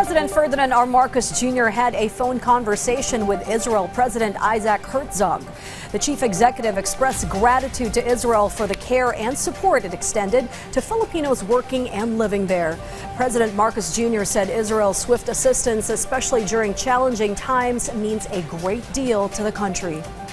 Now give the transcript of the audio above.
President Ferdinand R. Marcos Jr. had a phone conversation with Israel President Isaac Herzog. The chief executive expressed gratitude to Israel for the care and support it extended to Filipinos working and living there. President Marcos Jr. said Israel's swift assistance, especially during challenging times, means a great deal to the country.